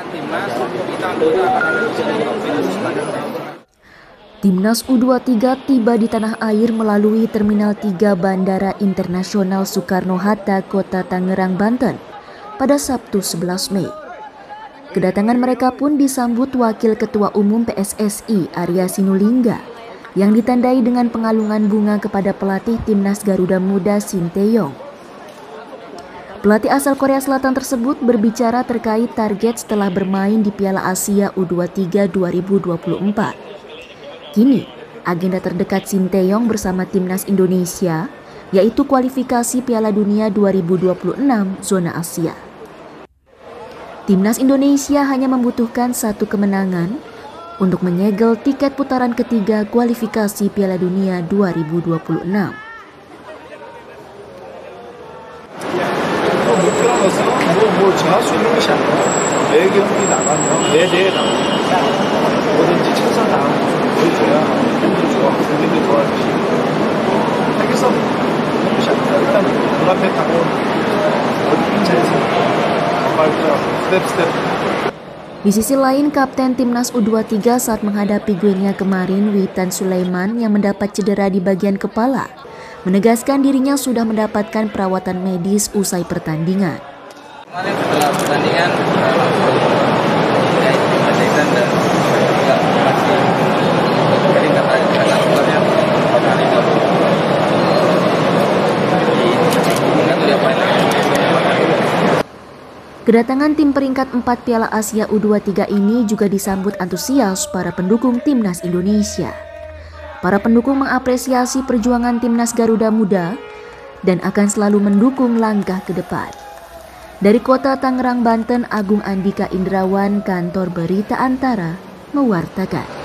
Timnas U23 tiba di tanah air melalui Terminal 3 Bandara Internasional Soekarno-Hatta, Kota Tangerang, Banten pada Sabtu 11 Mei. Kedatangan mereka pun disambut Wakil Ketua Umum PSSI Arya Sinulinga yang ditandai dengan pengalungan bunga kepada pelatih Timnas Garuda Muda Sinteyong. Pelatih asal Korea Selatan tersebut berbicara terkait target setelah bermain di Piala Asia U23 2024. Kini, agenda terdekat Sinteyong bersama Timnas Indonesia yaitu kualifikasi Piala Dunia 2026 zona Asia. Timnas Indonesia hanya membutuhkan satu kemenangan untuk menyegel tiket putaran ketiga kualifikasi Piala Dunia 2026. Di sisi lain, Kapten Timnas U23 saat menghadapi Guinea kemarin, Witan Sulaiman yang mendapat cedera di bagian kepala, menegaskan dirinya sudah mendapatkan perawatan medis usai pertandingan. Kemarin setelah pertandingan, Kedatangan tim peringkat 4 Piala Asia U23 ini juga disambut antusias para pendukung Timnas Indonesia. Para pendukung mengapresiasi perjuangan Timnas Garuda Muda dan akan selalu mendukung langkah ke depan. Dari Kota Tangerang, Banten, Agung Andika Indrawan, Kantor Berita Antara, mewartakan.